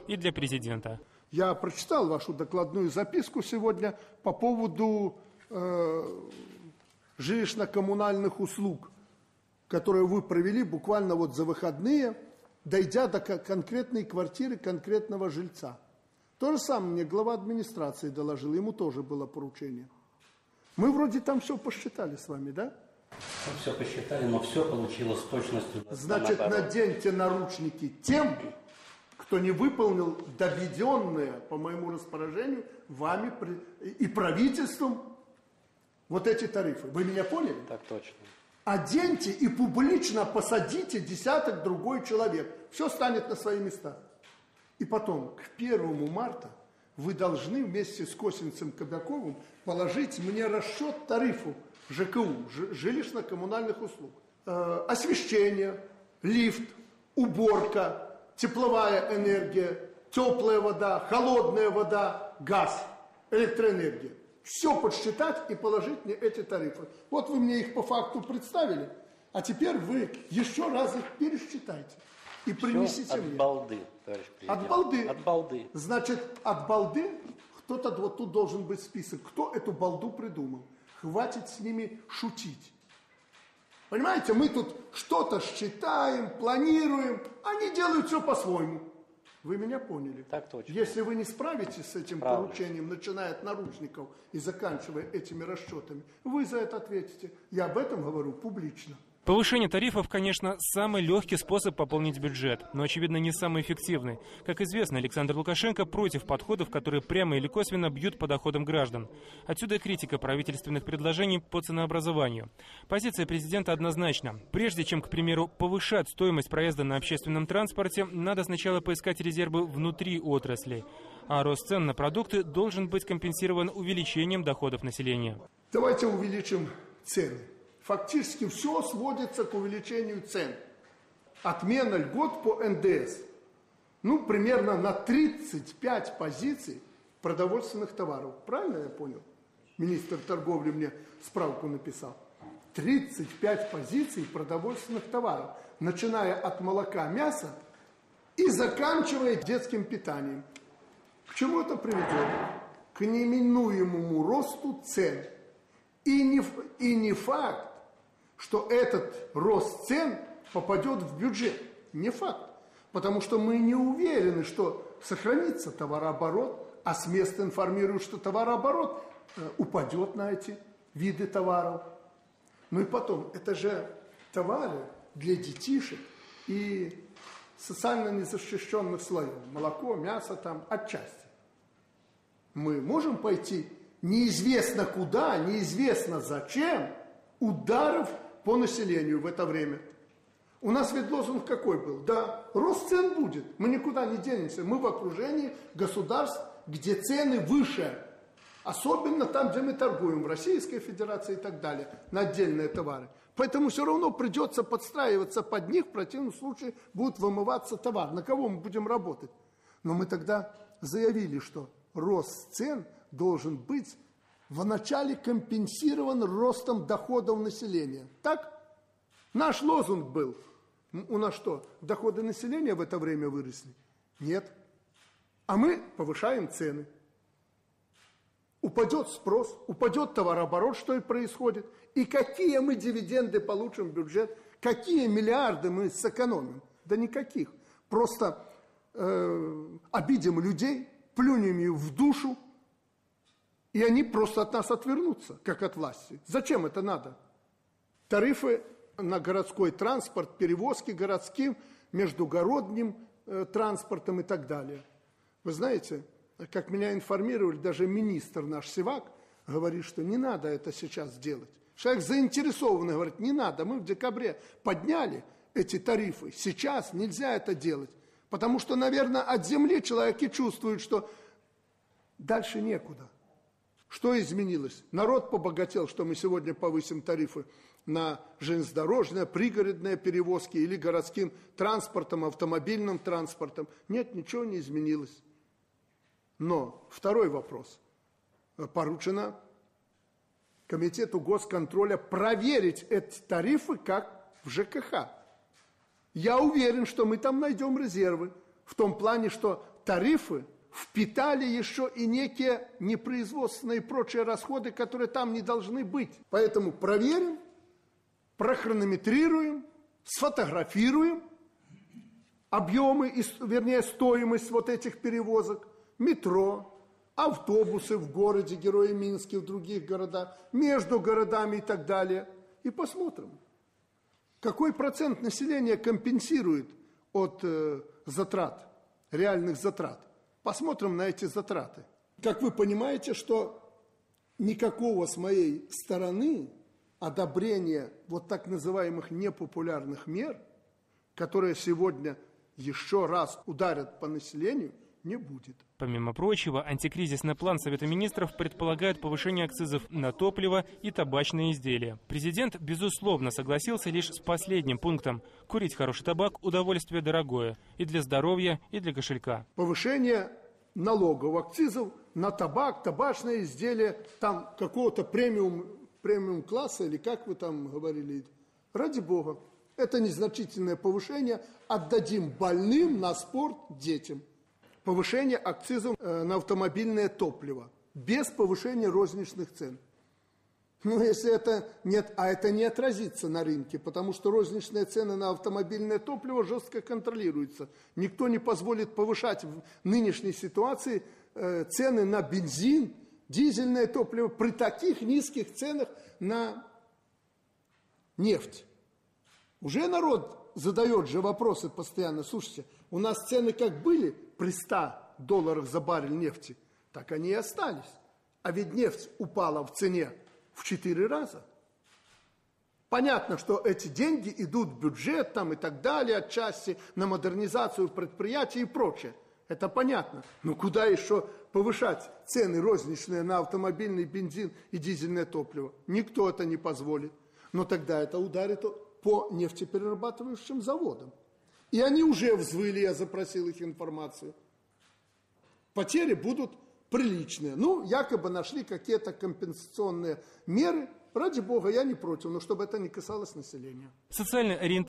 и для президента. Я прочитал вашу докладную записку сегодня по поводу жилищно-коммунальных услуг, которые вы провели буквально вот за выходные, дойдя до конкретной квартиры конкретного жильца. То же самое мне глава администрации доложил, ему тоже было поручение. Мы вроде там все посчитали с вами, да? Мы все посчитали, но все получилось с точностью. Значит, наденьте наручники тем, кто не выполнил доведенное, по моему распоряжению, вами и правительством вот эти тарифы. Вы меня поняли? Так точно. Оденьте и публично посадите десяток другой человек. Все станет на свои места. И потом, к 1 марта вы должны вместе с Косинцем Кобяковым положить мне расчет тарифу ЖКУ, жилищно-коммунальных услуг. Освещение, лифт, уборка, тепловая энергия, теплая вода, холодная вода, газ, электроэнергия. Все подсчитать и положить мне эти тарифы. Вот вы мне их по факту представили, а теперь вы еще раз их пересчитайте и принесите мне. От балды, товарищ президент. От балды? От балды. Значит, от балды кто-то вот тут должен быть список. Кто эту балду придумал? Хватит с ними шутить. Понимаете, мы тут что-то считаем, планируем, они делают все по-своему. Вы меня поняли? Так точно. Если вы не справитесь с этим поручением, начиная от наручников и заканчивая этими расчетами, вы за это ответите. Я об этом говорю публично. Повышение тарифов, конечно, самый легкий способ пополнить бюджет, но, очевидно, не самый эффективный. Как известно, Александр Лукашенко против подходов, которые прямо или косвенно бьют по доходам граждан. Отсюда критика правительственных предложений по ценообразованию. Позиция президента однозначна. Прежде чем, к примеру, повышать стоимость проезда на общественном транспорте, надо сначала поискать резервы внутри отраслей. А рост цен на продукты должен быть компенсирован увеличением доходов населения. Давайте увеличим цены. Фактически все сводится к увеличению цен. Отмена льгот по НДС. Ну, примерно на 35 позиций продовольственных товаров. Правильно я понял? Министр торговли мне справку написал. 35 позиций продовольственных товаров. Начиная от молока, мяса и заканчивая детским питанием. К чему это приведет? К неминуемому росту цен. И не факт, что этот рост цен попадет в бюджет. Не факт. Потому что мы не уверены, что сохранится товарооборот, а с места информируют, что товарооборот упадет на эти виды товаров. Ну и потом, это же товары для детишек и социально незащищенных слоев. Молоко, мясо там отчасти. Мы можем пойти неизвестно куда, неизвестно зачем, ударов по населению в это время. У нас ведь лозунг какой был? Да, рост цен будет, мы никуда не денемся. Мы в окружении государств, где цены выше. Особенно там, где мы торгуем, в Российской Федерации и так далее, на отдельные товары. Поэтому все равно придется подстраиваться под них, в противном случае будет вымываться товар. На кого мы будем работать? Но мы тогда заявили, что рост цен должен быть вначале компенсирован ростом доходов населения. Так? Наш лозунг был. У нас что, доходы населения в это время выросли? Нет. А мы повышаем цены. Упадет спрос, упадет товарооборот, что и происходит. И какие мы дивиденды получим в бюджет? Какие миллиарды мы сэкономим? Да никаких. Просто обидим людей, плюнем им в душу, и они просто от нас отвернутся, как от власти. Зачем это надо? Тарифы на городской транспорт, перевозки городским, междугородним транспортом и так далее. Вы знаете, как меня информировали, даже министр наш Сивак говорит, что не надо это сейчас делать. Человек заинтересованный говорит, не надо, мы в декабре подняли эти тарифы, сейчас нельзя это делать. Потому что, наверное, от земли человеки чувствуют, что дальше некуда. Что изменилось? Народ побогател, что мы сегодня повысим тарифы на железнодорожные, пригородные перевозки или городским транспортом, автомобильным транспортом. Нет, ничего не изменилось. Но второй вопрос. Поручено Комитету госконтроля проверить эти тарифы как в ЖКХ. Я уверен, что мы там найдем резервы. В том плане, что тарифы впитали еще и некие непроизводственные и прочие расходы, которые там не должны быть. Поэтому проверим, прохронометрируем, сфотографируем объемы, вернее, стоимость вот этих перевозок, метро, автобусы в городе Герои Минске, в других городах, между городами и так далее. И посмотрим, какой процент населения компенсирует от затрат, реальных затрат. Посмотрим на эти затраты. Как вы понимаете, что никакого с моей стороны одобрения вот так называемых непопулярных мер, которые сегодня еще раз ударят по населению, не будет. Помимо прочего, антикризисный план Совета министров предполагает повышение акцизов на топливо и табачные изделия. Президент, безусловно, согласился лишь с последним пунктом. Курить хороший табак – удовольствие дорогое и для здоровья, и для кошелька. Повышение налогов, акцизов на табак, табачные изделия, там какого-то премиум класса, или как вы там говорили, ради бога. Это незначительное повышение, отдадим больным, на спорт, детям. Повышение акцизов на автомобильное топливо, без повышения розничных цен. Ну, если это нет, а это не отразится на рынке, потому что розничные цены на автомобильное топливо жестко контролируются. Никто не позволит повышать в нынешней ситуации цены на бензин, дизельное топливо при таких низких ценах на нефть. Уже народ задает же вопросы постоянно. Слушайте, у нас цены как были при $100 за баррель нефти, так они и остались. А ведь нефть упала в цене в 4 раза. Понятно, что эти деньги идут в бюджет там, и так далее, отчасти на модернизацию предприятий и прочее. Это понятно. Но куда еще повышать цены розничные на автомобильный бензин и дизельное топливо? Никто это не позволит. Но тогда это ударит по нефтеперерабатывающим заводам. И они уже взвыли, я запросил их информацию. Потери будут приличные. Ну, якобы нашли какие-то компенсационные меры. Ради бога, я не против, но чтобы это не касалось населения. Социально ориентированные